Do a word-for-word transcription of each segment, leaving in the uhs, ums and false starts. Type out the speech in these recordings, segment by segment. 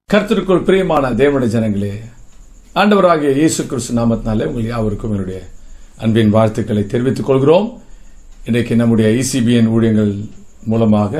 கர்த்தருக்குள் பிரியமான தேவனுடைய ஜனங்களே, ஆண்டவராகிய இயேசு கிறிஸ்து நாமத்தினாலே உங்கள் யாவருக்கும் என்னுடைய அன்பின் வாழ்த்துக்களை தெரிவித்துக் கொள்கிறோம். இன்றைக்கு நம்முடைய E C B N ஊழியங்கள் மூலமாக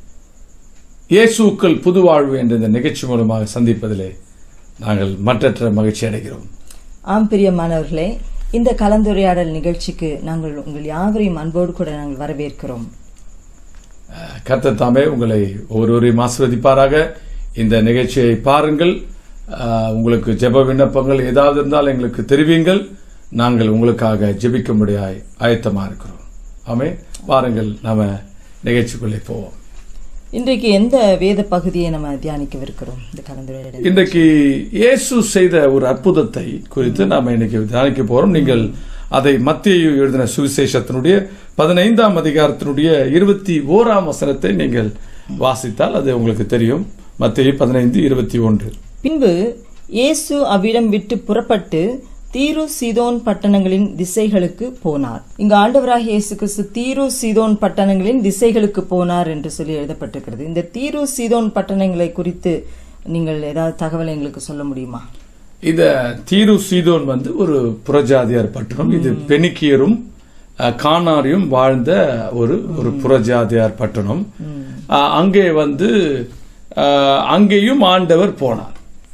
இயேசுக்கள் புது வாழ்வு என்ற இந்த நிகழ்ச்சி மூலமாக சந்திப்பதிலே நாங்கள் மற்றற்ற மகிழ்ச்சி அடைகிறோம். ஆம் பிரியமானவர்களே, இந்த கலந்துரையாடல் நிகழ்ச்சிக்கு நாங்கள் உங்கள் யாவரையும் அன்போடு கூட நாங்கள் வரவேற்கிறோம். கர்த்தர் தாமே உங்களை ஒவ்வொருவரையும் ஆசீர்வதிப்பாராக. இந்த நிகழ்ச்சியை பாருங்கள். உங்களுக்கு ஜெப விண்ணப்பங்கள் ஏதாவது இருந்தால் எங்களுக்கு தெரிவிங்கள். நாங்கள் உங்களுக்காக ஜெபிக்கும்படியாய் ஆயத்தமா இருக்கிறோம். ஆமே, பாருங்கள், நாம நிகழ்ச்சிக்குள்ளே போவோம். இன்றைக்கு எந்த வேத பகுதியை நம்ம தியானிக்கவிருக்கிறோம்? இந்த கலந்துரையாடல் இன்றைக்கு இயேசு செய்த ஒரு அற்புதத்தை குறித்து நாம இன்னைக்கு தியானிக்க போறோம். நீங்கள் அதை மத்தேயு எழுதின சுவிசேஷத்தினுடைய பதினைந்தாம் அதிகாரத்தினுடைய இருபத்தி ஓராம் வசனத்தை நீங்கள் வாசித்தால் அது உங்களுக்கு தெரியும். மத்தேயு பதினைந்து இருபத்தி ஒன்று. பின்பு இயேசு அவ்விடம் விட்டு புறப்பட்டு தீரு சீதோன் பட்டணங்களின் திசைகளுக்கு போனார். இங்கு ஆண்டவராகிய இயேசு கிறிஸ்து தீரு சீதோன் பட்டணங்களின் திசைகளுக்கு போனார் என்று சொல்லி எழுதப்பட்டிருக்கிறது. இந்த தீரு சீதோன் பட்டணங்களை குறித்து நீங்கள் ஏதாவது தகவல் எங்களுக்கு சொல்ல முடியுமா? இந்த தீரு சீதோன் வந்து ஒரு புறஜாதியார் பட்டணம். இது பெனிக்கியரும் கானாரியும் வாழ்ந்த ஒரு ஒரு புறஜாதியார் பட்டணம். அங்கே வந்து அங்கேயும் ஆண்டவர் போனார்.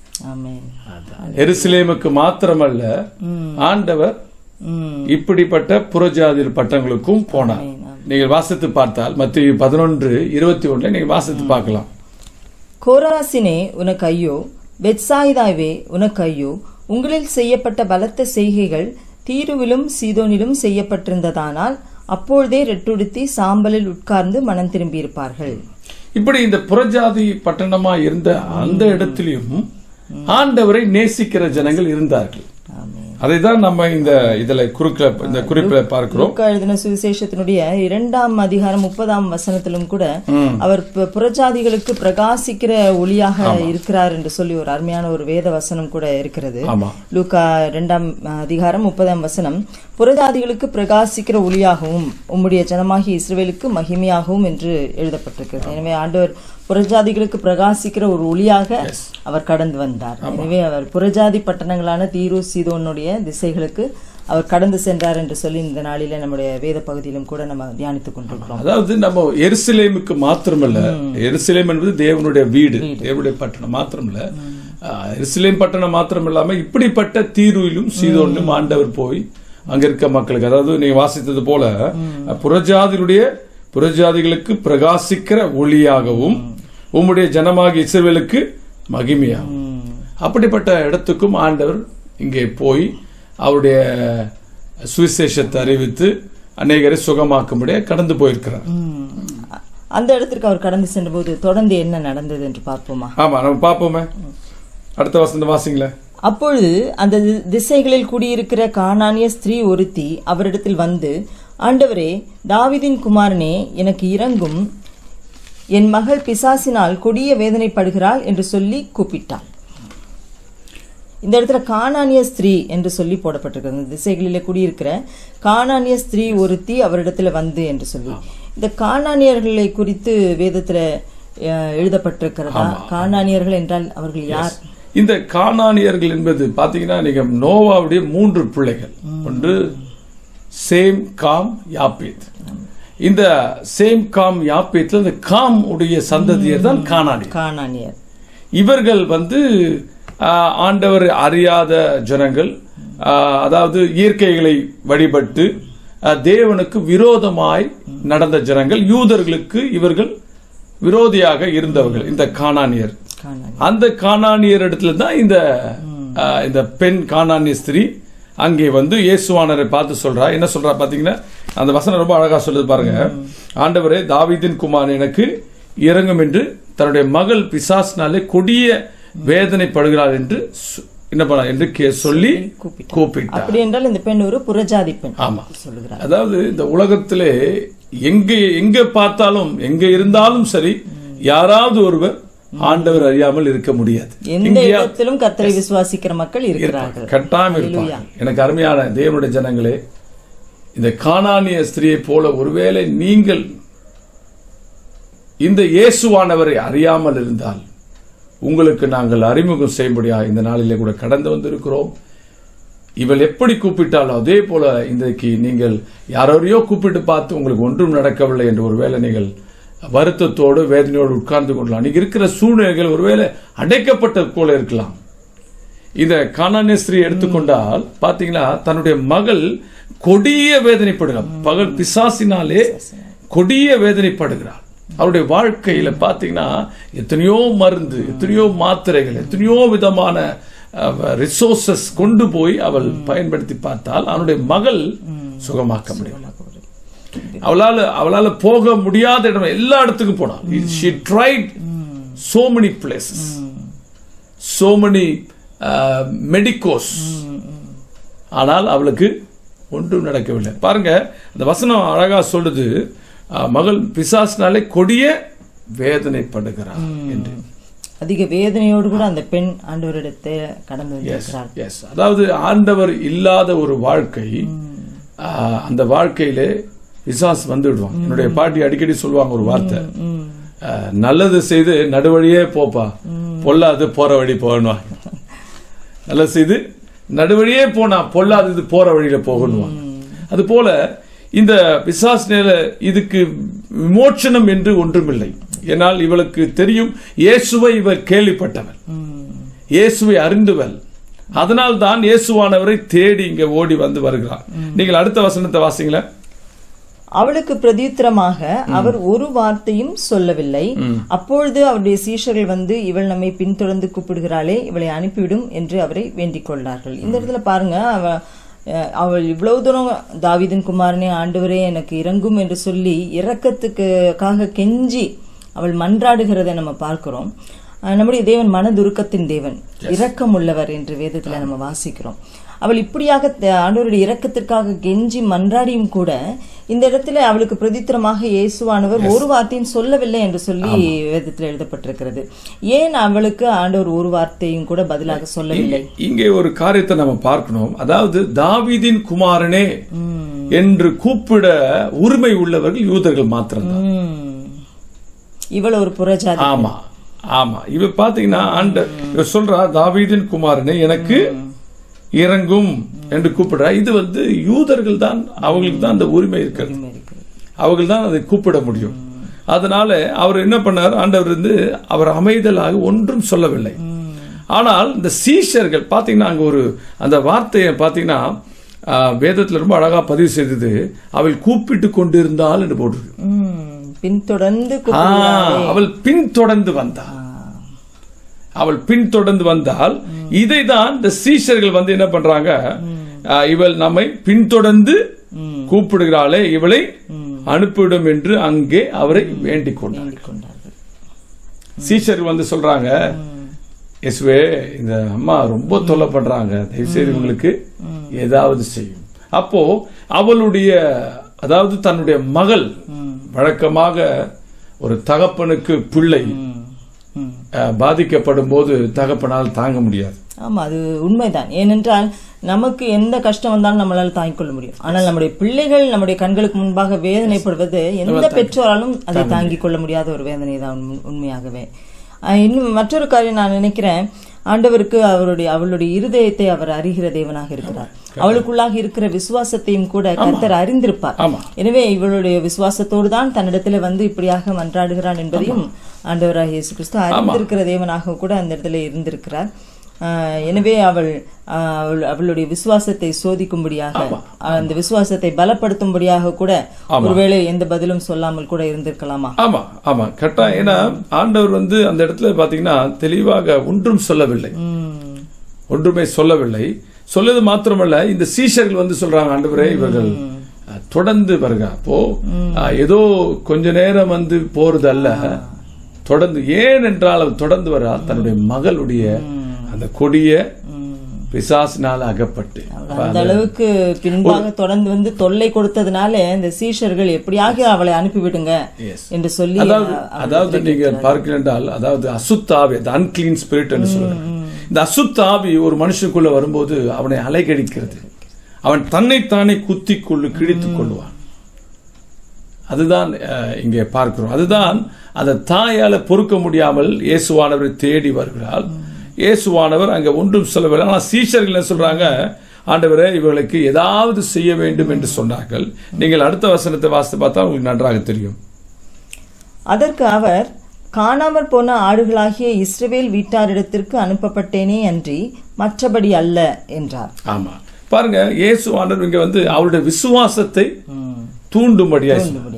எருசலேமுக்கு மாத்திரமல்ல, ஆண்டவர் இப்படிப்பட்ட புறஜாதியர் பட்டணங்களுக்கும் போனார். நீங்கள் வாசித்து பார்த்தால் மத்தேயு பதினொன்று இருபத்தி ஒன்றுல நீங்க வாசித்து பார்க்கலாம். கோராசினே உனக்கு ஐயோ, பெத்சாயிதாவே உனக்கு ஐயோ, உங்களில் செய்யப்பட்ட பலத்த செய்கைகள் தீருவிலும் சீதோனிலும் செய்யப்பட்டிருந்ததானால் அப்பொழுதே ரெட்டுடுத்தி சாம்பலில் உட்கார்ந்து மனம் திரும்பி இருப்பார்கள். இப்படி இந்த புறஜாதி பட்டணமா இருந்த அந்த இடத்திலும் ஆண்டவரை நேசிக்கிற ஜனங்கள் இருந்தார்கள். அதைதான் நம்ம இந்த இதுல குறுக்கில இந்த குறிப்பில பார்க்கிறோம். எழுதின சுவிசேஷத்தினுடைய இரண்டாம் அதிகாரம் முப்பதாம் வசனத்திலும் கூட அவர் புறஜாதிகளுக்கு பிரகாசிக்கிற ஒளியாக இருக்கிறார் என்று சொல்லி ஒரு அருமையான ஒரு வேத வசனம் கூட இருக்கிறது. லூக்கா இரண்டாம் அதிகாரம் முப்பதாம் வசனம், புறஜாதிகளுக்கு பிரகாசிக்கிற ஒளியாகவும் உம்முடைய ஜனமாகிய இஸ்ரவேலுக்கு மகிமையாகவும் என்று எழுதப்பட்டிருக்கிறது. எனவே ஆண்டவர் புறஜாதிகளுக்கு பிரகாசிக்கிற ஒரு ஒளியாக அவர் கடந்து வந்தார். எனவே அவர் புறஜாதி பட்டணங்களான தீரு சீதோனுடைய திசைகளுக்கு அவர் கடந்து சென்றார் என்று சொல்லி இந்த நாளில நம்முடைய வேத பகுதியிலும் கூட நம்ம தியானித்துக் கொண்டிருக்கிறோம். அதாவது நம்ம எருசலேமுக்கு மாத்திரமல்ல, எருசலேம் என்பது தேவனுடைய வீடு, தேவனுடைய பட்டணம் மாத்திரமல்ல, எருசலேம் பட்டணம் மாத்திரம் இல்லாம இப்படிப்பட்ட தீருவிலும் சீதோனிலும் ஆண்டவர் போய் அங்க இருக்க மக்களுக்கு, அதாவது நீங்க வாசித்தது போல புறஜாதிகளுடைய புறஜாதிகளுக்கு பிரகாசிக்கிற ஒளியாகவும் உம்முடைய ஜனமாகிய இஸ்ரவேலுக்கு மகிமையாகும். அப்படிப்பட்ட இடத்துக்கும் ஆண்டவர் இங்கே போய் அவருடைய சுவிசேஷத்தை அறிவித்து அநேகரை சுகமாக்கும்படியாக கடந்து போயிருக்கிறார். அந்த இடத்திற்கு அவர் கடந்து சென்ற போது தொடர்ந்து என்ன நடந்தது என்று பார்ப்போமா? ஆமா, நம்ம பார்ப்போமே. அடுத்த வசந்த வாசிங்களே. அப்பொழுது அந்த திசைகளில் குடியிருக்கிற கானானிய ஸ்திரீ ஒருத்தி அவரிடத்தில் வந்து, ஆண்டவரே, தாவீதின் குமாரனே, எனக்கு இரங்கும், என் மகள் பிசாசினால் கொடிய வேதனைப்படுகிறாள் என்று சொல்லி கூப்பிட்டாள். இந்த இடத்துல கானானிய ஸ்திரீ என்று சொல்லி போடப்பட்டிருக்கிறது. திசைகளிலே குடியிருக்கிற கானானிய ஸ்திரீ ஒருத்தி அவரிடத்துல வந்து என்று சொல்லி, இந்த கானானியர்களை குறித்து வேதத்துல எழுதப்பட்டிருக்கிறதா? கானானியர்கள் என்றால் அவர்கள் யார்? இந்த கானானியர்கள் என்பது பாத்தீங்கன்னா, நீங்க நோவாவுடைய மூன்று பிள்ளைகள், ஒன்று சேம், காம், யாப்பேத். இந்த சேம், காம், யாப்பேத்ல இந்த காம் உடைய சந்ததியர் தான் கானானியர். கானானியர் இவர்கள் வந்து ஆண்டவர் அறியாத ஜனங்கள், அதாவது இயற்கைகளை வழிபட்டு தேவனுக்கு விரோதமாய் நடந்த ஜனங்கள், யூதர்களுக்கு இவர்கள் விரோதியாக இருந்தவர்கள் இந்த கானானியர். அந்த கானானியர் இடத்துல தான் இந்த இந்த பெண் கானானிய ஸ்திரீ அங்கே வந்து இயேசுவானரை பார்த்து சொல்றா. என்ன சொல்றா பாத்தீங்கன்னா, அந்த வசனம் ரொம்ப அழகா சொல்லுது பாருங்க. ஆண்டவரே, தாவீதின் குமாரன் எனக்கு இறங்கும் என்று தன்னுடைய மகள் பிசாசினாலே கொடிய வேதனைப்படுகிறாள் என்று என்ன பண்ண என்று சொல்லி கூப்பிட்டார். அப்படி என்றால் இந்த பெண் ஒரு புறஜாதி பெண். ஆமா, சொல்லுகிறார். அதாவது இந்த உலகத்திலே எங்க எங்க பார்த்தாலும், எங்க இருந்தாலும் சரி, யாராவது ஒருவர் ஆண்டவர் அறியாமல் இருக்க முடியாது. எந்த இடத்திலும் கர்த்தரை விசுவாசிக்கிற மக்கள் இருக்கிறார்கள், கட்டாயம் இருப்பாங்க. எனக்கு அருமையான தேவனுடைய ஜனங்களே, இந்த கானானிய ஸ்திரியை போல ஒருவேளை நீங்கள் இந்த இயேசுவானவரை அறியாமல் இருந்தால் உங்களுக்கு நாங்கள் அறிமுகம் செய்யும்படியா இந்த நாளிலே கூட கடந்து வந்திருக்கிறோம். இவள் எப்படி கூப்பிட்டாலும் அதே போல இன்றைக்கு நீங்கள் யாரையோ கூப்பிட்டு பார்த்து உங்களுக்கு ஒன்றும் நடக்கவில்லை என்று ஒருவேளை நீங்கள் வருத்தத்தோடு வேதனையோடு உட்கார்ந்து கொள்ளலாம். நீங்க இருக்கிற சூழ்நிலைகள் ஒருவேளை அடைக்கப்பட்டது போல இருக்கலாம். இந்த கானானிய எடுத்துக்கொண்டால் பாத்தீங்கன்னா தன்னுடைய மகள் கொடிய வேதனைப்படுகிறார். பகல் பிசாசினாலே கொடிய வேதனைப்படுகிறார். அவருடைய வாழ்க்கையில பாத்தீங்கன்னா எத்தனையோ மருந்து, எத்தனையோ மாத்திரைகள், எத்தனையோ விதமான ரிசோர்சஸ் கொண்டு போய் அவள் பயன்படுத்தி பார்த்தால் அவனுடைய மகள் சுகமாக்க முடியும். அவளால அவளால போக முடியாத இடம் எல்லா இடத்துக்கும் போனாள். she tried so many places, so many uh, medicos, ஆனால் அவளுக்கு ஒன்றும் நடக்கவில்லை. பாருங்க அந்த வசனம் அழகா சொல்லுது, மகள் பிசாசினாலே கொடிய வேதனைப்படுகிறார் என்று. அதிக வேதனையோடு கூட அந்த பெண் ஆண்டவரிடத்தை கடந்து வந்திருக்கிறார். அதாவது ஆண்டவர் இல்லாத ஒரு வாழ்க்கை, அந்த வாழ்க்கையிலே பிசாசு வந்துடுவான். என்னுடைய பாட்டி அடிக்கடி சொல்லுவாங்க ஒரு வார்த்தை, நல்லது செய்து நடுவழியே போப்பா, பொல்லாது போற வழி போகணும். நல்லது செய்து நடுவழியே போனா பொல்லாதது போற வழியில போகணும். அது போல இந்த பிசாசு இதுக்கு விமோச்சனம் என்று ஒன்றுமில்லை. ஏனால் இவளுக்கு தெரியும் இயேசுவை இவர் கேள்விப்பட்டவர், இயேசுவை அறிந்தவள். அதனால் தான் இயேசுவானவரை தேடி இங்க ஓடி வந்து வருகிறார். நீங்கள் அடுத்த வசனத்தை வாசிங்களா. அவளுக்கு பிரதியுத்தரமாக அவர் ஒரு வார்த்தையும் சொல்லவில்லை. அப்பொழுது அவருடைய சீஷர்கள் வந்து, இவள் நம்மை பின்தொடர்ந்து கூப்பிடுகிறாளே, இவளை அனுப்பிவிடும் என்று அவரை வேண்டிக் கொண்டார்கள். இந்த இடத்துல பாருங்க, அவ அவள் இவ்வளவு தூரம் தாவீதின் குமாரனே ஆண்டவரே எனக்கு இறங்கும் என்று சொல்லி இரக்கத்துக்காக கெஞ்சி அவள் மன்றாடுகிறதை நம்ம பார்க்கிறோம். நம்முடைய தேவன் மனதுருக்கத்தின் தேவன், இரக்கம் உள்ளவர் என்று வேதத்துல நம்ம வாசிக்கிறோம். அவள் இப்படியாக ஆண்டவருடைய இரக்கத்திற்காக கெஞ்சி மன்றாடியும் கூட இந்த இடத்துல அவளுக்கு பிரதித்திரமாக இயேசுவானவர் ஒரு வார்த்தையும் சொல்லவில்லை என்று சொல்லி வேதத்தில் எழுதப்பட்டிருக்கிறது. ஏன் அவளுக்கு ஆண்டவர் ஒரு வார்த்தையும் கூட பதிலாக சொல்லவில்லை? இங்கே ஒரு காரியத்தை நம்ம பார்க்கணும். அதாவது தாவீதின் குமாரனே என்று கூப்பிட உரிமை உள்ளவர்கள் யூதர்கள் மாத்திரம்தான். இவள் ஒரு புறஜாதி. ஆமா ஆமா இவ பாத்தீங்கன்னா ஆண்ட சொல்றா, தாவீதின் குமாரனே எனக்கு இறங்கும் என்று கூப்பிடுறா. இது வந்து யூதர்கள் தான், அவங்களுக்கு தான் அந்த உரிமை இருக்கிறது, அவர்கள் தான் அதை கூப்பிட முடியும். அதனால அவர் என்ன பண்ணார், ஆண்டவர் வந்து அவர் அமைதலாக ஒன்றும் சொல்லவில்லை. ஆனால் இந்த சீஷர்கள் பாத்தீங்கன்னா அங்க ஒரு அந்த வார்த்தையை பாத்தீங்கன்னா வேதத்துல ரொம்ப அழகா பதிவு செய்தது, அவள் கூப்பிட்டு கொண்டிருந்தாள் என்று போட்டிருக்கு. பின்தொடர்ந்து அவள் பின்தொடர்ந்து வந்தாள். அவள் பின்தொடர்ந்து வந்தால் இதை தான் இந்த சீஷர்கள் வந்து என்ன பண்றாங்க, இவள் நம்மை பின்தொடர்ந்து கூப்பிடுகிறாளே, இவளை அனுப்பிவிடும் என்று அங்கே அவரை வேண்டிக் கொண்டார்கள். சீஷர்கள் வந்து சொல்றாங்க, இயேசுவே இந்த அம்மா ரொம்ப தொல்லை பண்றாங்க, தயவு செய்து இவங்களுக்கு ஏதாவது செய்யும். அப்போ அவளுடைய அதாவது தன்னுடைய மகள், வழக்கமாக ஒரு தகப்பனுக்கு பிள்ளை பாதிக்கப்படும் போது தகப்பனால் தாங்க முடியாது. ஆமா, அது உண்மைதான். ஏனென்றால் நமக்கு எந்த கஷ்டம் வந்தாலும் நம்மளால தாங்கிக் கொள்ள முடியும். ஆனால் நம்முடைய பிள்ளைகள் நம்முடைய கண்களுக்கு முன்பாக வேதனைப்படுவது எந்த பெற்றோராலும் அதை தாங்கிக் கொள்ள முடியாத ஒரு வேதனை தான் உண்மையாகவே. இன்னும் மற்றொரு காரியம் நான் நினைக்கிறேன், ஆண்டவருக்கு அவருடைய அவளுடைய இருதயத்தை அவர் அறிகிற தேவனாக இருக்கிறார். அவளுக்குள்ளாக இருக்கிற விசுவாசத்தையும் கூட கர்த்தர் அறிந்திருப்பார். எனவே இவளுடைய விசுவாசத்தோடு தான் தன்னிடத்துல வந்து இப்படியாக மன்றாடுகிறான் என்பதையும் ஆண்டவராக இயேசு கிறிஸ்து அறிந்திருக்கிற தேவனாக கூட அந்த இடத்துல இருந்திருக்கிறார். எனவே அவள் அவளுடைய விசுவாசத்தை சோதிக்கும்படியாக, அந்த விசுவாசத்தை பலப்படுத்தும்படியாக கூட ஒருவேளை எந்த பதிலும் சொல்லாமல் கூட இருந்திருக்கலாமா? ஆமா ஆமா கரெக்டா. ஏன்னா ஆண்டவர் வந்து அந்த இடத்துல பாத்தீங்கன்னா தெளிவாக ஒன்றும் சொல்லவில்லை, ஒன்றுமே சொல்லவில்லை. சொல்லது மாத்திரமல்ல, இந்த சீஷர்கள் வந்து சொல்றாங்க, ஆண்டவரே இவர்கள் தொடர்ந்து வருக. அப்போ ஏதோ கொஞ்ச நேரம் வந்து போறது அல்ல, தொடர்ந்து. ஏன் என்றால் அவர் தொடர்ந்து வர தன்னுடைய மகளுடைய அந்த கொடிய பிசாசினால் அகப்பட்டு அந்த அளவுக்கு பின்பாக தொடர்ந்து வந்து தொல்லை கொடுத்ததுனால இந்த சீஷர்கள் எப்படியாக அவளை அனுப்பிவிடுங்க என்று சொல்லி, அதாவது நீங்க பார்க்கிறீர்கள் என்றால், அதாவது அசுத்தாவி, அன்கிளீன் ஸ்பிரிட் என்று சொல்றாங்க. இந்த அசுத்தாவி ஒரு மனுஷனுக்குள்ள வரும்போது அவனை அலைகழிக்கிறது, அவன் தன்னைத்தானே குத்தி கொள்ளு கிழித்துக் கொள்வான். அதுதான் இங்கே பார்க்கிறோம். அதுதான் அந்த தாயால பொறுக்க முடியாமல் இயேசுவானவரை தேடி வருகிறாள். இயேசுவானவர் அங்க ஒன்றும் சொல்லவில்லை. ஆனால் சீஷர்கள் என்ன சொல்றாங்க, ஆண்டவரே இவர்களுக்கு ஏதாவது செய்ய வேண்டும் என்று சொன்னார்கள். நீங்கள் அடுத்த வசனத்தை வாசித்து பார்த்தா உங்களுக்கு நன்றாக தெரியும். அதற்கு அவர், காணாமற் போன ஆடுகளாகிய இஸ்ரவேல் வீட்டாரிடத்திற்கு அனுப்பப்பட்டேனே அன்றி மற்றபடி அல்ல என்றார். ஆமா, பாருங்க, இயேசுவானவர் இங்க வந்து அவருடைய விசுவாசத்தை தூண்டும்படியா,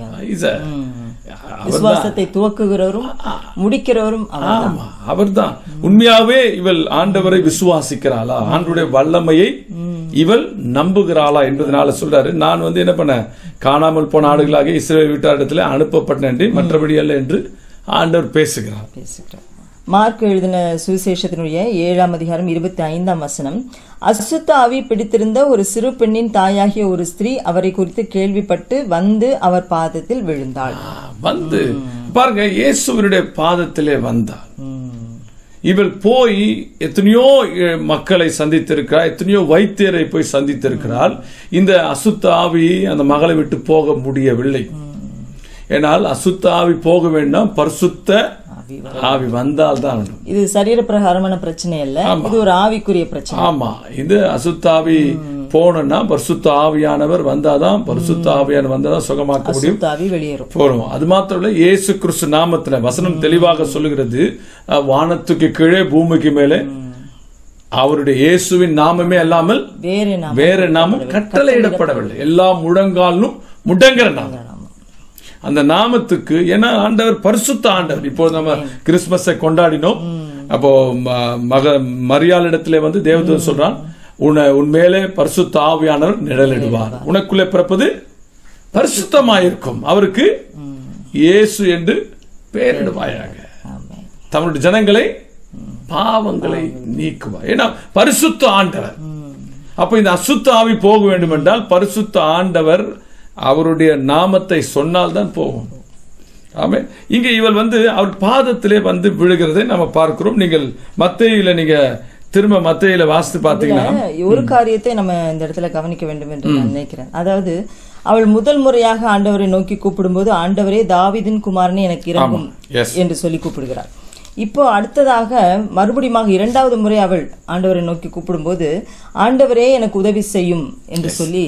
விசுவாசத்தை துவக்குகிறவரும் முடிக்கிறவரும் அவர்தான். உண்மையாவே இவள் ஆண்டவரை விசுவாசிக்கிறாளா, ஆண்டவருடைய வல்லமையை இவள் நம்புகிறாளா என்பதனால சொல்றாரு, நான் வந்து என்ன பண்ண, காணாமல் போன ஆடுகளாக இஸ்ரவேல் வீட்டாரிடத்தில் அனுப்பப்பட்டேன் மற்றபடி அல்ல என்று ஆண்டவர் பேசுகிறார். பேசுகிறார். மார்க் எழுதின சுவிசேஷத்தினுடைய ஏழாம் அதிகாரம் இருபத்தி ஐந்தாம் வசனம், அசுத்த ஆவி பிடித்திருந்த ஒரு சிறு பெண்ணின் தாயாகிய ஒரு ஸ்திரீ அவரை குறித்து கேள்விப்பட்டு வந்து அவர் பாதத்தில் விழுந்தாள். வந்து பாருங்க, இயேசுவினுடைய பாதத்திலே வந்தாள். இவள் போய் எத்தனையோ மக்களை சந்தித்திருக்கிறாள், எத்தனையோ வைத்தியரை போய் சந்தித்திருக்கிறாள். இந்த அசுத்த ஆவி அந்த மகளை விட்டு போக முடியவில்லை. ஏனால் அசுத்த ஆவி போக வேண்டாம், பரிசுத்த ஆவி வந்தால் தான். இது சரீர பிரகாரமான பிரச்சனை இல்ல, இது ஒரு ஆவிக்குரிய பிரச்சனை. ஆமா, இது அசுத்த ஆவி போனா பரிசுத்த ஆவியானவர் வந்தாதான், பரிசுத்த ஆவியானவர் வந்தாதான் சுகமாக்க முடியும், வெளியேறும் போறோம். அது மாத்திரம் இல்ல, இயேசு கிறிஸ்து நாமத்துல வசனம் தெளிவாக சொல்லுகிறது, வானத்துக்கு கீழே பூமிக்கு மேலே அவருடைய இயேசுவின் நாமமே அல்லாமல் வேற நாமம் கட்டளையிடப்படவில்லை. எல்லா முழங்காலும் முடங்கிற நாமம் அந்த நாமத்துக்கு. ஏன்னா ஆண்டவர் பரிசுத்த ஆண்டவர். இப்போ நம்ம கிறிஸ்துமஸை கொண்டாடினோம். அப்போ மக மரியாளிடத்திலே வந்து தேவதூதன் சொல்றான், உன்னை உன்மேலே பரிசுத்த ஆவியானவர் நிழலிடுவார், உனக்குள்ளே பிறப்பது பரிசுத்தமாயிருக்கும், அவருக்கு இயேசு என்று பெயரிடுவாயாக, தம்முடைய ஜனங்களை பாவங்களை நீக்குவார். ஏன்னா பரிசுத்த ஆண்டவர். அப்ப இந்த அசுத்த ஆவி போக வேண்டும் என்றால் பரிசுத்த ஆண்டவர் அவருடைய நாமத்தை சொன்னால் தான் போகும். ஆமே, இங்க இவள் வந்து அவர் பாதத்திலே வந்து விழுகிறதை நம்ம பார்க்கிறோம். நீங்கள் மத்தேயில நீங்க திரும்ப மத்தேயில வாசித்து பாத்தீங்கன்னா ஒரு காரியத்தை நம்ம இந்த இடத்துல கவனிக்க வேண்டும் என்று நான் நினைக்கிறேன். அதாவது அவள் முதல் முறையாக ஆண்டவரை நோக்கி கூப்பிடும் போது, ஆண்டவரே தாவீதின் குமாரனே எனக்கு இறங்கும் என்று சொல்லி கூப்பிடுகிறார். இப்போ அடுத்ததாக மறுபடியும் இரண்டாவது முறை அவள் ஆண்டவரை நோக்கி கூப்பிடும் போது, ஆண்டவரே எனக்கு உதவி செய்யும் என்று சொல்லி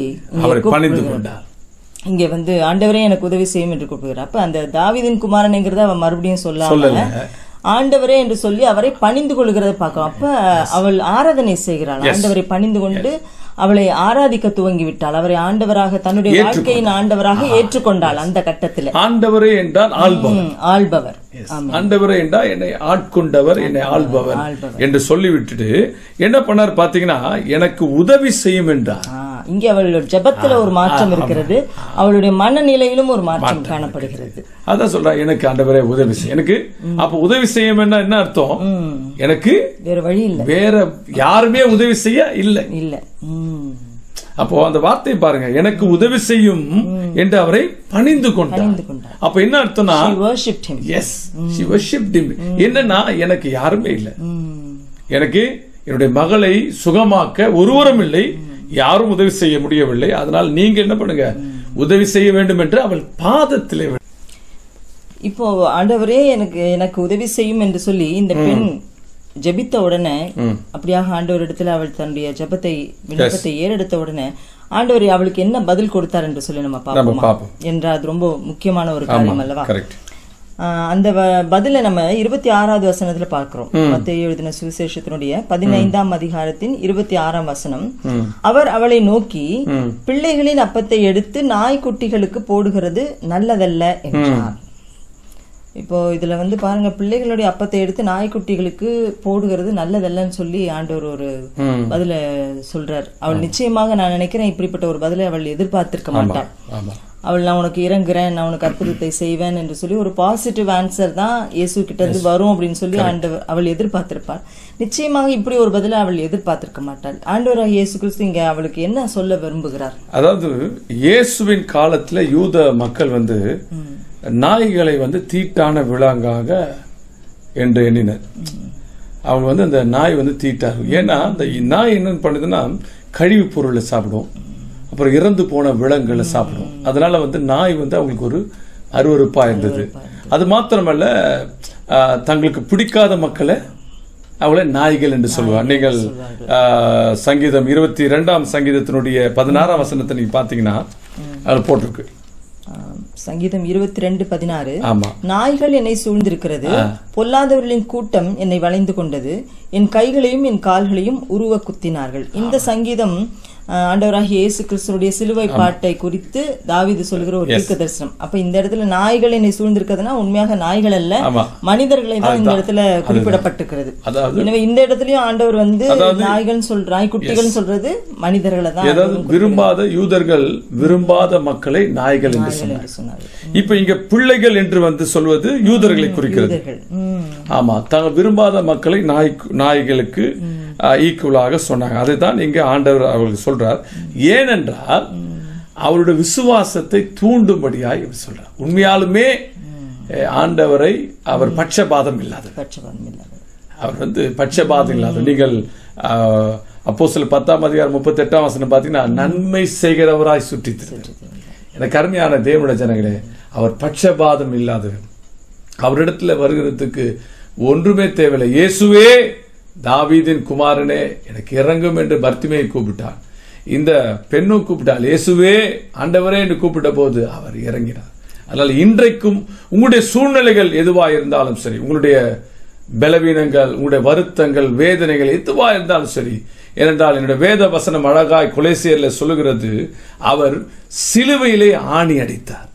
இங்க வந்து ஆண்டவரே எனக்கு உதவி செய்யும் என்று கூப்பிடுகிறார். அப்ப அந்த தாவீதின் குமாரன்ங்கிறத அவன் மறுபடியும் சொல்லாம ஆண்டவரே என்று சொல்லி அவரை பணிந்து கொள்கிறத பார்க்கலாம். அப்ப அவள் ஆராதனை செய்கிறாள். ஆண்டவரை பணிந்து கொண்டு அவளை ஆராதிக்க துவங்கி விட்டாள். அவரை ஆண்டவராக, தன்னுடைய வாழ்க்கையின் ஆண்டவராக ஏற்றுக்கொண்டாள். அந்த கட்டத்தில் ஆண்டவரே என்றால் ஆள்பவர், ஆள்பவர், ஆண்டவரே என்றால் என்னை ஆட்கொண்டவர், என்னை ஆள்பவர் என்று சொல்லிவிட்டு என்ன பண்ணார் பாத்தீங்கன்னா, எனக்கு உதவி செய்யும் என்றார். இங்கே அவள் ஜெபத்துல ஒரு மாற்றம் இருக்கிறது, அவளுடைய மனநிலையிலும் ஒரு மாற்றம் காணப்படுகிறது. அதான் சொல்றா, எனக்கு ஆண்டவரே உதவி செய்யும். எனக்கு அப்ப உதவி செய்யும் என்ன அர்த்தம்? எனக்கு வேற வழி இல்ல, வேற யாருமே உதவி செய்ய இல்ல இல்ல. அப்போ அந்த வார்த்தை பாருங்க, எனக்கு உதவி செய்யும் என்று அவரை பணிந்து கொண்டார். அப்ப என்ன அர்த்தம்னா, என்னன்னா எனக்கு யாருமே இல்லை, எனக்கு என்னுடைய மகளை சுகமாக்க ஒருவரும் இல்லை, யாரும் உதவி செய்ய முடியவில்லை, அதனால் நீங்க என்ன பண்ணுங்க, உதவி செய்ய வேண்டும் என்று அவள் பாதத்திலே. இப்போ ஆண்டவரே எனக்கு எனக்கு உதவி செய்யும் என்று சொல்லி இந்த பெண் ஜெபித்த உடனே, அப்படியாக ஆண்டவர் இடத்துல அவள் தன்னுடைய ஜெபத்தை விண்ணப்பத்தை ஏறெடுத்த உடனே ஆண்டவர் அவளுக்கு என்ன பதில் கொடுத்தார் என்று சொல்லி நம்ம பார்ப்போம் என்ற அது ரொம்ப முக்கியமான ஒரு காரியம் அல்லவா? அந்த பதில நம்ம இருபத்தி ஆறாவது வசனத்துல பார்க்கிறோம். மத்தேயு எழுதின சுவிசேஷத்தினுடைய பதினைந்தாம் அதிகாரத்தின் இருபத்தி ஆறாம் வசனம், அவர் அவளை நோக்கி, பிள்ளைகளின் அப்பத்தை எடுத்து நாய்க்குட்டிகளுக்கு போடுகிறது நல்லதல்ல என்றார். இப்போ இதுல வந்து பாருங்க, பிள்ளைகளுடைய அப்பத்தை எடுத்து நாய்க்குட்டிகளுக்கு போடுகிறது நல்லதல்லன்னு சொல்லி ஆண்டவர் ஒரு பதில சொல்றார். அவள் நிச்சயமாக நான் நினைக்கிறேன் இப்படிப்பட்ட ஒரு பதிலை அவள் எதிர்பார்த்திருக்க மாட்டாள். அவள் நான் உனக்கு இறங்குறேன், நான் உனக்கு அற்புதத்தை செய்வேன் என்று சொல்லி ஒரு பாசிட்டிவ் ஆன்சர் தான் இயேசு கிட்ட இருந்து வரும் அப்படின்னு சொல்லி ஆண்டவர் அவள் எதிர்பார்த்திருப்பாள். நிச்சயமாக இப்படி ஒரு பதில அவள் எதிர்பார்த்திருக்க மாட்டாள். ஆண்டவராக இயேசு கிறிஸ்து இங்க அவளுக்கு என்ன சொல்ல விரும்புகிறார்? அதாவது இயேசுவின் காலத்துல யூத மக்கள் வந்து நாய்களை வந்து தீட்டான விலங்காக என்று எண்ணினர். அவங்க வந்து அந்த நாய் வந்து தீட்டாரு. ஏன்னா அந்த நாய் என்ன பண்ணுதுன்னா கழிவு பொருளை சாப்பிடும், அப்புறம் இறந்து போன விலங்குகளை சாப்பிடும். அதனால வந்து நாய் வந்து அவங்களுக்கு ஒரு அருவருப்பா இருந்தது. அது மாத்திரமல்ல, தங்களுக்கு பிடிக்காத மக்களை அவளை நாய்கள் என்று சொல்லுவார். நீங்கள் சங்கீதம் இருபத்தி இரண்டாம் சங்கீதத்தினுடைய பதினாறாம் வசனத்தை நீங்க பாத்தீங்கன்னா அது போட்டிருக்கு. சங்கீதம் இருபத்தி ரெண்டு பதினாறு. நாய்கள் என்னை சூழ்ந்திருக்கிறது, பொல்லாதவர்களின் கூட்டம் என்னை வளைந்து கொண்டது, என் கைகளையும் என் கால்களையும் உருவ குத்தினார்கள். இந்த சங்கீதம் ஆண்டவராகிய இயேசு கிறிஸ்துவுடைய சிலுவை பாட்டை குறித்து தாவீது சொல்கிற ஒரு தீர்க்க தரிசனம். அப்ப இந்த இடத்துல நாய்கள் என்னை சூழ்ந்திருக்கிறதுனா உண்மையாக நாய்கள் அல்ல, மனிதர்களை தான் இந்த இடத்துல குறிப்பிடப்பட்டிருக்கிறது. எனவே இந்த இடத்துலயும் ஆண்டவர் வந்து நாய்கள் சொல்ற நாய்க்குட்டிகள் சொல்றது மனிதர்களை தான். விரும்பாத யூதர்கள் விரும்பாத மக்களை நாய்கள் என்று சொன்னார். இப்ப இங்க பிள்ளைகள் என்று வந்து சொல்வது யூதர்களை குறிக்கிறது. ஆமா, தாங்கள் விரும்பாத மக்களை நாய் நாய்களுக்கு ஈக்குவலாக சொன்னாங்க. அதை தான் இங்க ஆண்டவர் அவர்களுக்கு சொல்றார். ஏனென்றால் அவருடைய விசுவாசத்தை தூண்டும்படியாக சொல்றார். உண்மையாலுமே ஆண்டவரை அவர் பட்சபாதம் இல்லாதவர், அவர் வந்து பட்சபாதம் இல்லாதவர். நீங்கள் அப்போஸ்தலர் பத்தாம் அதிகாரம் முப்பத்தி எட்டாம் வசனம் பாத்தீங்கன்னா, நன்மை செய்கிறவராய் சுற்றி எனக்கு அருமையான தேவனுடைய ஜனங்களே, அவர் பட்சபாதம் இல்லாதவர். அவரிடத்துல வருகிறதுக்கு ஒன்றுமே தேவையில்லை. இயேசுவே தாவீதின் குமாரனே எனக்கு இறங்கும் என்று பர்த்திமேயை கூப்பிட்டார். இந்த பெண்ணும் கூப்பிட்டால் இயேசுவே ஆண்டவரே என்று கூப்பிட்ட போது அவர் இறங்கினார். அதனால இன்றைக்கும் உங்களுடைய சூழ்நிலைகள் எதுவா இருந்தாலும் சரி, உங்களுடைய பலவீனங்கள், உங்களுடைய வருத்தங்கள், வேதனைகள் எதுவா இருந்தாலும் சரி, ஏனென்றால் என்னுடைய வேத வசனம் அழகாய் கொலேசியர்ல சொல்லுகிறது, அவர் சிலுவையிலே ஆணி அடித்தார்.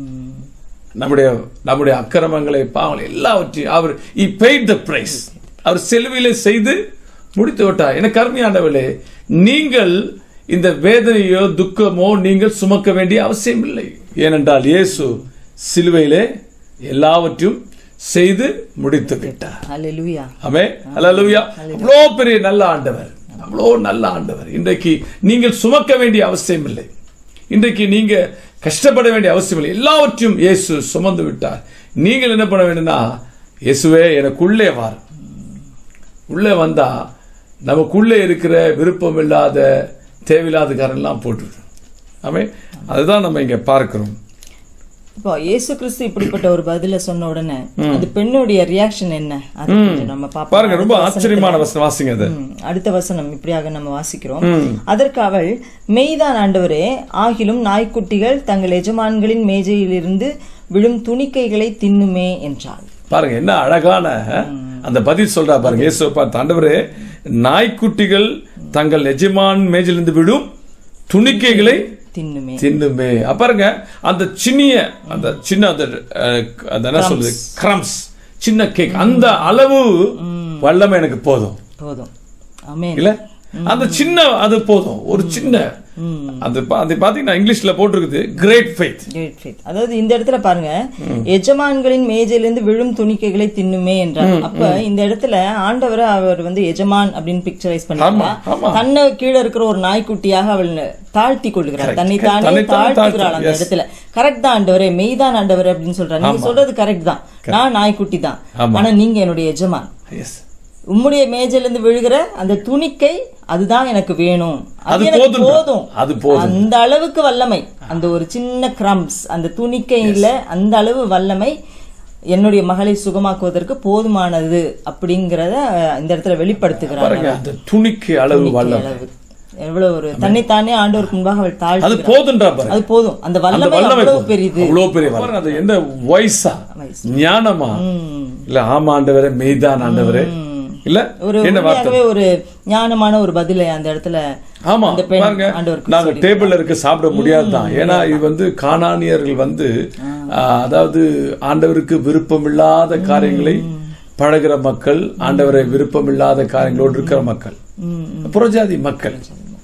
நம்முடைய நம்முடைய அக்கிரமங்களை பாவங்களை எல்லாவற்றையும் அவர் he paid the price. அவர் சிலுவையிலே செய்து முடித்து விட்டார். எனக்கு அருமையானவர்களே, நீங்கள் இந்த வேதனையோ துக்கமோ நீங்கள் சுமக்க வேண்டிய அவசியம் இல்லை. ஏனென்றால் இயேசு சிலுவையிலே எல்லாவற்றையும் செய்து முடித்து விட்டார். ஹல்லேலூயா. ஆமென். ஹல்லேலூயா. அவ்வளோ பெரிய நல்ல ஆண்டவர், அவ்வளோ நல்ல ஆண்டவர். இன்றைக்கு நீங்கள் சுமக்க வேண்டிய அவசியம் இல்லை. இன்றைக்கு நீங்க கஷ்டப்பட வேண்டிய அவசியம் இல்லை. எல்லாவற்றையும் இயேசு சுமந்து விட்டார். நீங்கள் என்ன பண்ண வேண்டும்னா, இயேசுவே எனக்குள்ளே வார். உள்ளே வந்தா நமக்குள்ளே இருக்கிற விருப்பம் இல்லாத தேவையில்லாத காரணம் போட்டு. ஆமென். அதுதான் நம்ம இங்க பார்க்கிறோம். இப்போ இயேசு கிறிஸ்து இப்படிப்பட்ட ஒரு பதில சொன்ன உடனே அந்த பெண்ணுடைய ரியாக்ஷன் என்ன, அது நம்ம பாருங்க. ரொம்ப ஆச்சரியமான வசனம் வாசிங்க. அது அடுத்த வசனம் இப்படியாக நம்ம வாசிக்கிறோம். அதற்கு அவள், மெய்தான் ஆண்டவரே, ஆகிலும் நாய்க்குட்டிகள் தங்கள் எஜமான்களின் மேஜையிலிருந்து விழும் துணிக்கைகளை தின்னுமே என்றாள். பாருங்க என்ன அழகான அந்த பதில் சொல்றா பாருங்க. இயேசு பார்த்து, ஆண்டவரே, நாய்க்குட்டிகள் தங்கள் எஜமான் மேஜையிலிருந்து விடும் துணிக்கைகளை தின்னுமே தின்னுமே. பாருங்க, அந்த சின்னிய அந்த சின்ன அந்த என்ன சொல்றது, கிரம்ஸ், சின்ன கேக், அந்த அளவு வல்லமை எனக்கு போதும் போதும். ஆமென். இல்ல, அந்த சின்ன அது போதும். ஒரு சின்ன அது பாத்தீங்கன்னா இங்கிலீஷ்ல போட்டிருக்குது கிரேட் ஃபெய்த். Great faith. அதாவது இந்த இடத்துல பாருங்க, எஜமான்களின் மேஜையிலிருந்து விழும் துணிக்கைகளை தின்னுமே என்றார். அப்ப இந்த இடத்துல ஆண்டவரை அவர் வந்து எஜமான் அப்படின்னு பிக்சரைஸ் பண்ணாங்க. தன்னை கீழே இருக்கிற ஒரு நாய்க்குட்டியாக அவள் தாழ்த்தி கொள்கிறார், தன்னை தானே தாழ்த்துகிறாள் அந்த இடத்துல. கரெக்ட் தான் ஆண்டவரே, மெய்தான் ஆண்டவரே அப்படின்னு சொல்றாரு. நீங்க சொல்றது கரெக்ட் தான், நான் நாய்க்குட்டி தான், ஆனா நீங்க என்னுடைய எஜமான். உம்முடைய மேஜையிலிருந்து விழுகிற அந்த துணிக்கை அதுதான் எனக்கு வேணும், அது எனக்கு போதும். அந்த அளவுக்கு வல்லமை, அந்த ஒரு சின்ன கிரம்ஸ் அந்த துணிக்கையில அந்த அளவு வல்லமை என்னுடைய மகளை சுகமாக்குவதற்கு போதுமானது அப்படிங்கறத இந்த இடத்துல வெளிப்படுத்துகிறாங்க. துணிக்கை அளவு வல்லமை எவ்வளவு ஒரு தன்னைத்தானே ஆண்டவருக்கு முன்பாக அவள் தாழ்த்தி, அது போதும்ன்றா பாரு, அது போதும். அந்த வல்லமை அவ்வளவு பெரியது, அவ்வளவு பெரிய வல்லமை. அது என்ன வயசா, ஞானமா? இல்ல, ஆமா ஆண்டவரே, மெய்தான் ஆண்டவரே. இல்ல, ஒரு ஒரு ஞானமான ஒரு பதில அந்த இடத்துல. ஆமா, பாருங்க, நாங்க டேபிள்ல இருக்க சாப்பிட முடியாதுதான். ஏன்னா இது வந்து கானானியர்கள் வந்து அதாவது ஆண்டவருக்கு விருப்பம் இல்லாத காரியங்களை பழகிற மக்கள், ஆண்டவரை விருப்பம் இல்லாத காரியங்களோடு இருக்கிற மக்கள், புறஜாதி மக்கள்.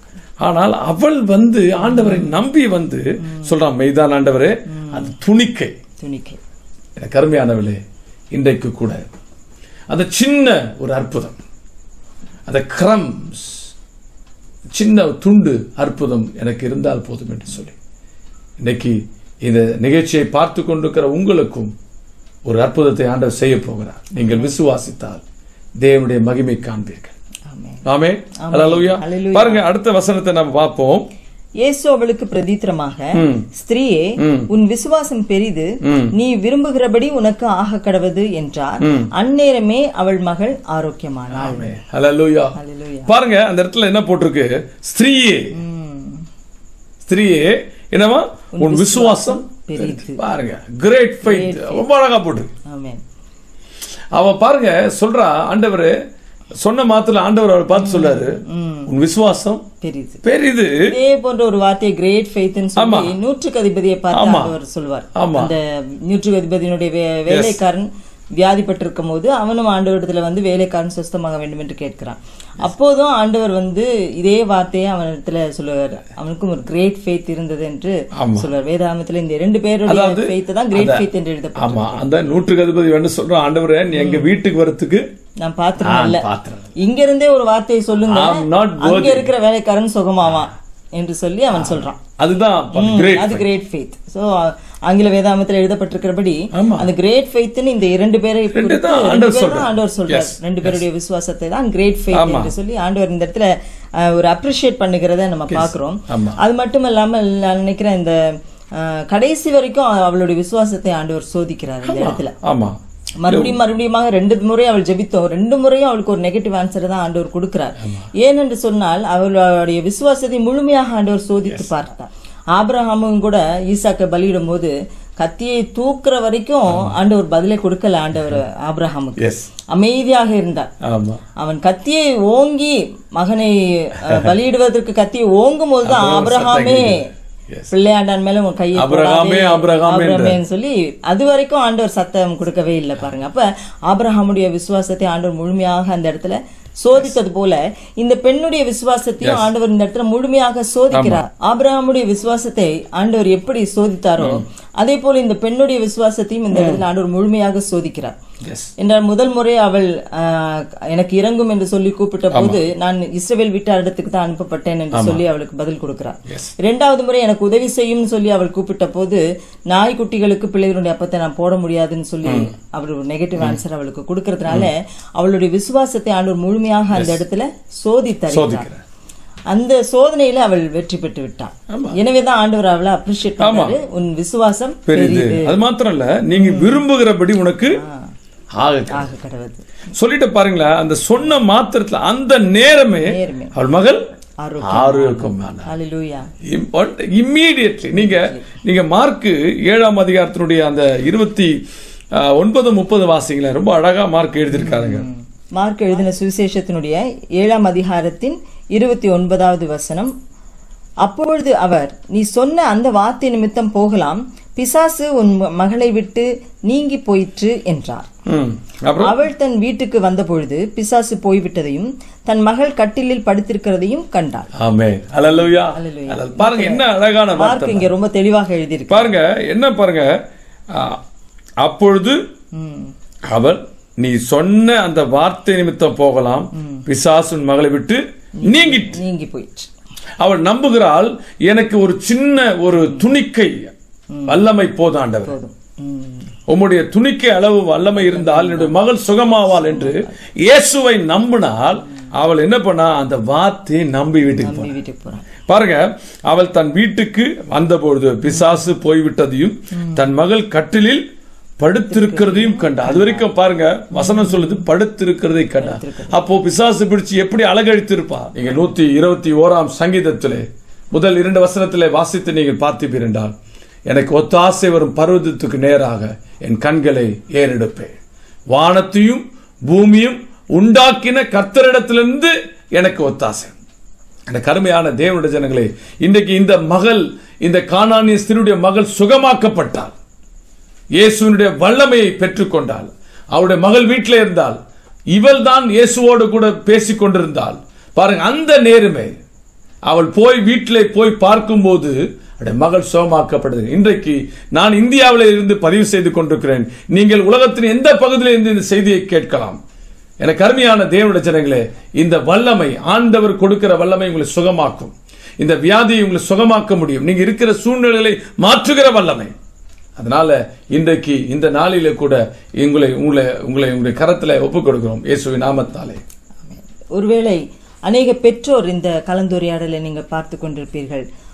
ஆனால் அவள் வந்து ஆண்டவரை நம்பி வந்து சொல்றான், மெய்தான் ஆண்டவரே, அது துணிக்கை. துணிக்கை கருமையானவளே, இன்றைக்கு கூட அந்த சின்ன ஒரு அற்புதம், அந்த கிரம்ஸ், சின்ன துண்டு அற்புதம் எனக்கு இருந்தால் போதும் என்று சொல்லி இன்னைக்கு இந்த நிகழ்ச்சியை பார்த்து கொண்டிருக்கிற உங்களுக்கும் ஒரு அற்புதத்தை ஆண்டவர் செய்ய போகிறார். நீங்கள் விசுவாசித்தால் தேவனுடைய மகிமை காண்பீர்கள். ஆமென். ஹல்லேலூயா. பாருங்க, அடுத்த வசனத்தை நம்ம பார்ப்போம். இயேசு அவளுக்கு பிரதித்திரமாக, ஸ்திரீயே, உன் விசுவாசம் பெரிது, நீ விரும்புகிறபடி உனக்கு ஆக கடவது என்றார். அந்நேரமே அவள் மகள் ஆரோக்கியமானாள். ஹல்லேலூயா. பாருங்க அந்த இடத்துல என்ன போட்டிருக்கு? ஸ்திரீயே, ஸ்திரீயே என்னவா? உன் விசுவாசம் பெரிது. பாருங்க, கிரேட் ஃபெய்த். ரொம்ப அழகா போட்டிருக்கு. ஆமென். அவ பாருங்க சொல்றா, ஆண்டவரே சொன்ன மாத்திர ஆண்டவர் அவரை பார்த்து சொல்றாரு, உன் விசுவாசம் பெரிது பெரிது. இதே போன்ற ஒரு வார்த்தை கிரேட் ஃபெய்த்னு சொல்லி நூற்றுக்கு அதிபதியை பார்த்து ஆண்டவர் சொல்வார். அந்த நூற்றுக்கு அதிபதியினுடைய வேலைக்காரன் வியாதிப்பட்டிருக்கும் போது அவனும் ஆண்டவரிடத்துல வந்து வேலைக்காரன் சுஸ்தமாக வேண்டும் என்று கேட்கிறான். அப்போதும் ஆண்டவர் வந்து இதே வார்த்தையை அவனிடத்துல சொல்லுவார், அவனுக்கும் ஒரு கிரேட் ஃபெய்த் இருந்தது என்று சொல்லுவார். வேதாகமத்துல இந்த ரெண்டு பேருடைய ஃபெய்த் தான் கிரேட் ஃபெய்த் என்று எழுதப்பட்டிருக்கு. அந்த நூற்றுக்கு அதிபதி வந்து சொல்ற, ஆண்டவரே நீ எங்க வீட்டுக்கு வரத்துக்கு நான் பாத்திரம் இல்ல, இங்க இருந்தே ஒரு வார்த்தையை சொல்லுங்க, அங்க இருக்கிற வேலைக்காரன் சுகமாவான் என்று சொல்லி அவன் சொல்றான். அதுதான் அது கிரேட் ஃபெய்த். சோ ஆங்கில வேதாகமத்தில் எழுதப்பட்டிருக்கிறபடி அந்த கிரேட் ஃபெய்த்னு இந்த இரண்டு பேரை ஆண்டவர் சொல்றார். ரெண்டு பேருடைய விசுவாசத்தை தான் கிரேட் ஃபெய்த் என்று சொல்லி ஆண்டவர் இந்த இடத்துல ஒரு அப்ரிஷியேட் பண்ணுகிறத நம்ம பாக்குறோம். அது மட்டும் இல்லாம நான் நினைக்கிறேன், இந்த கடைசி வரைக்கும் அவளுடைய விசுவாசத்தை ஆண்டவர் சோதிக்கிறார் இந்த இடத்துல. மறுபடியும் மறுபடியும் ரெண்டு முறை அவள் ஜெபித்தோம், ரெண்டு முறையும் அவளுக்கு ஒரு நெகட்டிவ் ஆன்சர் தான் ஆண்டவர் கொடுக்கிறார். ஏனென்று சொன்னால் அவளுடைய விசுவாசத்தை முழுமையாக ஆண்டவர் சோதித்து பார்த்தார். ஆபிரகாமும் கூட ஈசாக்கை பலியிடும் போது கத்தியை தூக்குற வரைக்கும் ஆண்டவர் பதிலை கொடுக்கல. ஆண்டவர் ஆபிரகாமுக்கு அமைதியாக இருந்தார். அவன் கத்தியை ஓங்கி மகனை பலியிடுவதற்கு கத்தியை ஓங்கும் போதுதான் ஆபிரகாமே பிள்ளையாண்டான் மேல உன் கையை சொல்லி அது வரைக்கும் ஆண்டவர் சத்தம் கொடுக்கவே இல்லை. பாருங்க, அப்ப ஆபிரகாமுடைய விசுவாசத்தை ஆண்டவர் முழுமையாக அந்த இடத்துல சோதித்தது போல இந்த பெண்ணுடைய விசுவாசத்தையும் ஆண்டவர் இந்த இடத்துல முழுமையாக சோதிக்கிறார். ஆபிரகாமுடைய விசுவாசத்தை ஆண்டவர் எப்படி சோதித்தாரோ அதே போல இந்த பெண்ணுடைய விசுவாசத்தையும் இந்த இடத்துல ஆண்டவர் முழுமையாக சோதிக்கிறார். என்றால் முதல் முறை அவள் எனக்கு இறங்கும் என்று சொல்லி கூப்பிட்ட போது நான் இஸ்ரவேல் வீட்டாரிடத்துக்கு தான் அனுப்பப்பட்டேன் என்று சொல்லி அவளுக்கு பதில் கொடுக்கிறார். இரண்டாவது முறை எனக்கு உதவி செய்யும் சொல்லி அவள் கூப்பிட்ட போது நாய்க்குட்டிகளுக்கு பிள்ளைகளுடைய அப்பத்தை நான் போட முடியாதுன்னு சொல்லி அவள் நெகட்டிவ் ஆன்சர் அவளுக்கு கொடுக்கறதுனால அவளுடைய விசுவாசத்தை ஆண்டவர் முழுமையாக அந்த இடத்துல சோதித்தார். அந்த சோதனையில அவள் வெற்றி பெற்று விட்டான். எனவேதான் ஆண்டவர் அவளை அப்ரிஷியேட் பண்ணாரு, உன் விசுவாசம் பெரிது. அது மாத்திரம் இல்ல, நீங்க விரும்புகிறபடி உனக்கு சொல்லிட்டு பாருங்களா, அந்த சொன்ன மாத்திரத்துல அந்த நேரமே அவள் மகள் இம்மீடியட்லி. நீங்க நீங்க மார்க் ஏழாம் அதிகாரத்தினுடைய அந்த இருபத்தி ஒன்பது முப்பது வாசிங்கள ரொம்ப அழகா மார்க் எழுதியிருக்காருங்க. மார்க் எழுதின சுவிசேஷத்தினுடைய ஏழாம் அதிகாரத்தின் இருபத்தி ஒன்பதாவது வசனம். அப்பொழுது அவர், நீ சொன்ன அந்த வார்த்தை நிமித்தம் போகலாம், பிசாசு உன் மகளை விட்டு நீங்கி போயிற்று என்றார். அவள் தன் வீட்டுக்கு வந்த பொழுது பிசாசு போய்விட்டதையும் தன் மகள் கட்டிலில் படுத்திருக்கிறதையும் கண்டாள். பாருங்க என்ன அழகான வார்த்தை இங்க ரொம்ப தெளிவாக எழுதியிருக்கு. பாருங்க என்ன பாருங்க, அப்பொழுது அவள், நீ சொன்ன அந்த வார்த்தை நிமித்தம் போகலாம், பிசாசு உன் மகளை விட்டு நீங்கி நீங்கி போயிற்று. அவள் நம்புகிறாள், எனக்கு ஒரு சின்ன ஒரு துணிக்கை வல்லமை போதாண்டவர், உம்முடைய துணிக்கை அளவு வல்லமை இருந்தால் என்னுடைய மகள் சுகமாவாள் என்று இயேசுவை நம்பினால் அவள் என்ன பண்ணா, அந்த வார்த்தையை நம்பி வீட்டுக்கு போறாள். பாருங்க, அவள் தன் வீட்டுக்கு வந்த பொழுது பிசாசு போய்விட்டதையும் தன் மகள் கட்டிலில் படுத்திருக்கிறதையும் கண்டா. அது வரைக்கும் பாருங்க வசனம் சொல்லுது படுத்திருக்கிறதை கண்டா. அப்போ பிசாசு பிடிச்சு எப்படி அழகழித்திருப்பா. நீங்க நூத்தி இருபத்தி ஓராம் சங்கீதத்திலே முதல் இரண்டு வசனத்திலே வாசித்து நீங்கள் பார்த்திருப்பீர்கள் என்றால், எனக்கு ஒத்தாசை வரும் பர்வதத்துக்கு நேராக என் கண்களை ஏறெடுப்பேன், வானத்தையும் பூமியும் உண்டாக்கின கர்த்தரிடத்திலிருந்து எனக்கு ஒத்தாசை. அந்த கருமையான தேவனுடைய ஜனங்களே, இன்றைக்கு இந்த மகள், இந்த கானானிய ஸ்திரீயுடைய மகள் சுகமாக்கப்பட்டாள், இயேசுவினுடைய வல்லமையை பெற்றுக்கொண்டாள். அவருடைய மகள் வீட்டில் இருந்தால், இவள் தான் இயேசுவோடு கூட பேசிக் கொண்டிருந்தாள். பாருங்க, அந்த நேரமே அவள் போய் வீட்டிலே போய் பார்க்கும் போது மகள் சுகமாக்கப்படுது. இன்றைக்கு நான் இந்தியாவில் இருந்து பதிவு செய்து கொண்டிருக்கிறேன். நீங்கள் உலகத்தின் எந்த பகுதியில் இருந்து இந்த செய்தியை கேட்கலாம். எனக்கு அருமையான தேவனுடைய ஜனங்களே, இந்த வல்லமை, ஆண்டவர் கொடுக்கிற வல்லமை உங்களை சுகமாக்கும். இந்த வியாதியை உங்களை சுகமாக்க முடியும். நீங்க இருக்கிற சூழ்நிலைகளை மாற்றுகிற வல்லமை. அதனால இன்றைக்கு இந்த நாளிலே கூட உங்களை உங்களை உங்களை உங்களுடைய கரத்துல ஒப்புக் கொடுக்கிறோம் இயேசுவின் நாமத்தாலே. ஒருவேளை அநேக பெற்றோர் இந்த கலந்துரையாடலை நீங்க பார்த்து கொண்டிருப்பீர்கள்.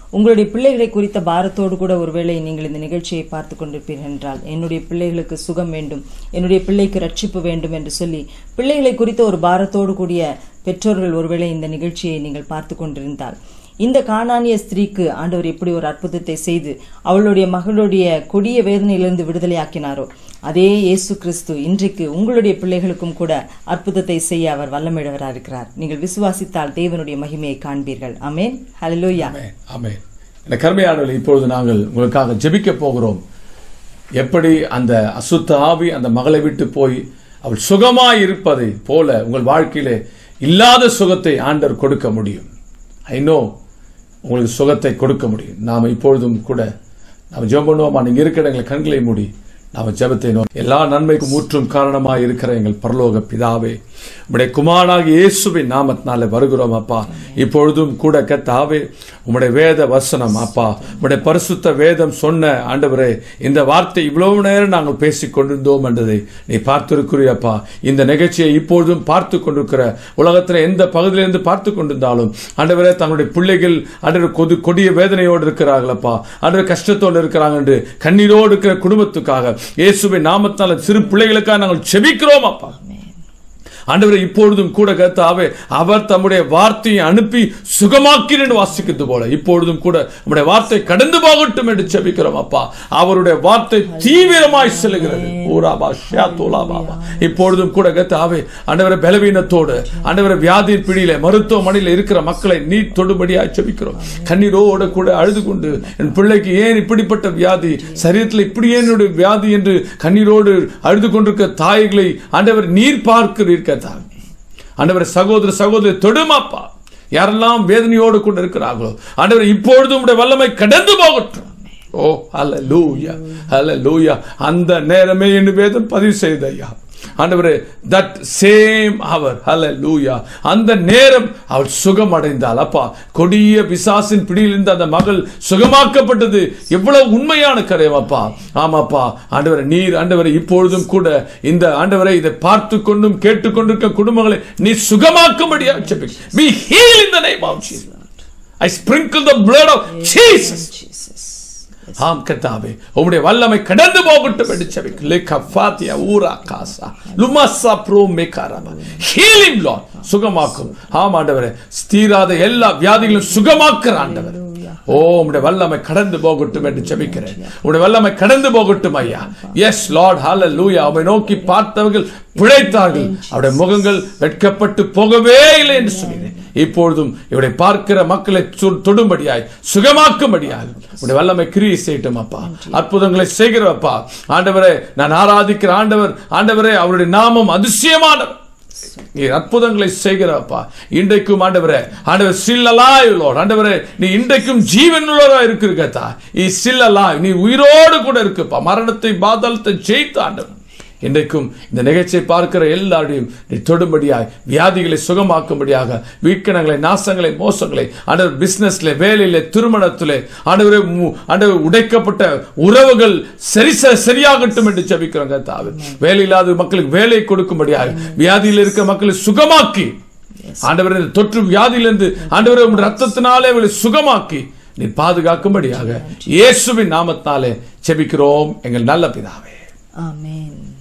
உங்களுடைய பிள்ளைகளை குறித்த பாரத்தோடு கூட ஒருவேளை நீங்கள் இந்த நிகழ்ச்சியை பார்த்து கொண்டிருப்பீர்கள் என்றால், என்னுடைய பிள்ளைகளுக்கு சுகம் வேண்டும், என்னுடைய பிள்ளைக்கு ரட்சிப்பு வேண்டும் என்று சொல்லி பிள்ளைகளை குறித்த ஒரு பாரத்தோடு கூடிய பெற்றோர்கள் ஒருவேளை இந்த நிகழ்ச்சியை நீங்கள் பார்த்து கொண்டிருந்தால், இந்த கானானிய ஸ்திரீக்கு ஆண்டவர் எப்படி ஒரு அற்புதத்தை செய்து அவளுடைய மகளுடைய கொடிய வேதனையிலிருந்து விடுதலையாக்கினாரோ, அதே இயேசு கிறிஸ்து இன்றைக்கு உங்களுடைய பிள்ளைகளுக்கும் கூட அற்புதத்தை செய்ய அவர் வல்லமையுள்ளவராக இருக்கிறார். நீங்கள் விசுவாசித்தால் தேவனுடைய மகிமையை காண்பீர்கள். ஆமென். ஹல்லேலூயா. ஆமென். இந்த கர்மையானவர்களே, இப்பொழுது நாங்கள் உங்களுக்காக ஜெபிக்க போகிறோம். எப்படி அந்த அசுத்த ஆவி அந்த மகளை விட்டு போய் அவள் சுகமாய் இருப்பதை போல உங்கள் வாழ்க்கையிலே இல்லாத சுகத்தை ஆண்டவர் கொடுக்க முடியும். ஐ நோ உங்களுக்கு சுகத்தை கொடுக்க முடியும். நாம் இப்பொழுதும் கூட நாம் ஜெபம் பண்ணுவோமா? நீங்க இருக்கிற எங்களை கண்களை மூடி நாம் ஜெபத்தை நோக்கி, எல்லா நன்மைக்கும் ஊற்றும் காரணமாக இருக்கிற எங்கள் பரலோக பிதாவே, உம்முடைய குமாரனாகிய இயேசுவின் நாமத்தினாலே வருகிறோம் அப்பா. இப்பொழுதும் கூட கர்த்தாவே, உம்முடைய வேத வசனம் அப்பா, உம்முடைய பரிசுத்த வேதம் சொன்ன ஆண்டவரே, இந்த வார்த்தை இவ்வளவு நேரம் நாங்கள் பேசிக் கொண்டிருந்தோம் என்றதை நீ பார்த்திருக்கிறீப்பா. இந்த நிகழ்ச்சியை இப்பொழுதும் பார்த்து கொண்டிருக்கிற உலகத்தில் எந்த பகுதியிலிருந்து பார்த்து கொண்டிருந்தாலும் ஆண்டவரே, தங்களுடைய பிள்ளைகள் ஆண்டவர் கொது கொடிய வேதனையோடு இருக்கிறார்களப்பா, ஆண்டவர் கஷ்டத்தோடு இருக்கிறாங்க என்று கண்ணீரோடு இருக்கிற குடும்பத்துக்காக இயேசுவின் நாமத்தால் சிறு பிள்ளைகளுக்காக நாங்கள் செபிக்கிறோம் அப்பா. ஆண்டவரே, இப்பொழுதும் கூட கர்த்தாவே, அவர் தம்முடைய வார்த்தையை அனுப்பி சுகமாக்கிறேன் வாசிக்கிறது போல இப்பொழுதும் கூட நம்முடைய வார்த்தை கடந்து போகட்டும் என்று செபிக்கிறோம் அப்பா. அவருடைய வார்த்தை தீவிரமாய் செல்கிறது. இப்பொழுதும் கூட கர்த்தாவே, ஆண்டவரே, பலவீனத்தோடு ஆண்டவரே வியாதியின் பிடியில மருத்துவமனையில் இருக்கிற மக்களை நீ தொடும்படியாய் செபிக்கிறோம். கண்ணீரோடு கூட அழுது கொண்டு, என் பிள்ளைக்கு ஏன் இப்படிப்பட்ட வியாதி, சரீரத்தில் இப்படி ஏன் வியாதி என்று கண்ணீரோடு அழுது கொண்டிருக்கிற தாய்களை ஆண்டவர் நீர் பார்க்கிறீர்கள். ஆண்டவரே, சகோதர சகோதரி தொடுமாப்பா, யாரெல்லாம் வேதனையோடு கொண்டு இருக்கிறார்களோ ஆண்டவரே, இப்பொழுதும் உடைய வல்லமை கடந்து போகட்டும். ஓ ஹல்லேலூயா, ஹல்லேலூயா. அந்த நேரமே என்று வேதம் பதிவு செய்த ஐயா ஆண்டவரே, தட் சேம் அவர், ஹல்லேலூயா, அந்த நேரம் அவள் சுகம் அடைந்தாள் அப்பா. கொடிய பிசாசின் பிடியிலிருந்து அந்த மகள் சுகமாக்கப்பட்டது எவ்வளவு உண்மையான காரியம் அப்பா. ஆமாப்பா ஆண்டவரே, நீர் ஆண்டவரே இப்பொழுதும் கூட இந்த ஆண்டவரை இதை பார்த்து கொண்டும் கேட்டுக்கொண்டிருக்க குடும்பங்களை நீ சுகமாக்கும்படியா ஜெபிக்கிறேன். Be healed in the name of Jesus. I sprinkle the blood of Jesus. ஆம் கர்த்தாவே, உம்முடைய வல்லமை கடந்து போகட்டும் என்று ஜெபிக்கிறேன். லெகஃபாத்தியா ஊரா காசா லுமஸா ப்ரோ மேகாரபா. Heal him Lord. சுகமாக்கும். ஆம் ஆண்டவரே, தீராத எல்லா வியாதிகளையும் சுகமாக்குற ஆண்டவர். ஓ, உம்முடைய வல்லமை கடந்து போகட்டும் என்று ஜெபிக்கிறேன். உம்முடைய வல்லமை கடந்து போகட்டும் ஐயா. எஸ் லார்ட், ஹல்லேலூயா. அவரை நோக்கி பார்த்தவர்கள் பிழைத்தார்கள், அவருடைய முகங்கள் வெட்கப்பட்டு போகவே இல்லை என்று சொன்னீர்கள். இப்பொழுதும் இவரை பார்க்கிற மக்களை தொடும்படியாய் சுகமாக்கும்படியாய் உடைய வல்லமை கிரியை செய்யட்டும் அப்பா. அற்புதங்களை செய்கிறப்பா ஆண்டவரே, நான் ஆராதிக்கிற ஆண்டவர் ஆண்டவரே, அவருடைய நாமம் அதிசயமானவர். நீ அற்புதங்களை செய்கிறப்பா. இன்றைக்கும் ஆண்டவரே, ஆண்டவர் still alive Lord. ஆண்டவரே, நீ இன்றைக்கும் ஜீவனுள்ளவராய் இருக்கிறீங்கத்தா. நீ still alive, நீ உயிரோடு கூட இருக்குப்பா. மரணத்தை பாதாளத்தை ஜெயித்த ஆண்டவர் இன்றைக்கும் இந்த நிகழ்ச்சியை பார்க்கிற எல்லாரையும் நீ தொடும்படியாய், வியாதிகளை சுகமாக்கும்படியாக, வீக்கணங்களை, நாசங்களை, மோசங்களை ஆண்டவர் பிசினஸ்ல, வேலையில, திருமணத்திலே ஆண்டவரே, ஆண்டவர் உடைக்கப்பட்ட உறவுகள் சரி சரியாகட்டும் என்று ஜெபிக்கிறோம் கர்த்தாவே. வேலை இல்லாத மக்களுக்கு வேலை கொடுக்கும்படியாக, வியாதியில் இருக்கிற மக்களை சுகமாக்கி ஆண்டவரே, தொற்று வியாதியிலிருந்து ஆண்டவரே உம்முடைய ரத்தத்தினாலே அவர்களை சுகமாக்கி நீ பாதுகாக்கும்படியாக இயேசுவின் நாமத்தாலே ஜெபிக்கிறோம் எங்கள் நல்ல பிதாவே. ஆமென்.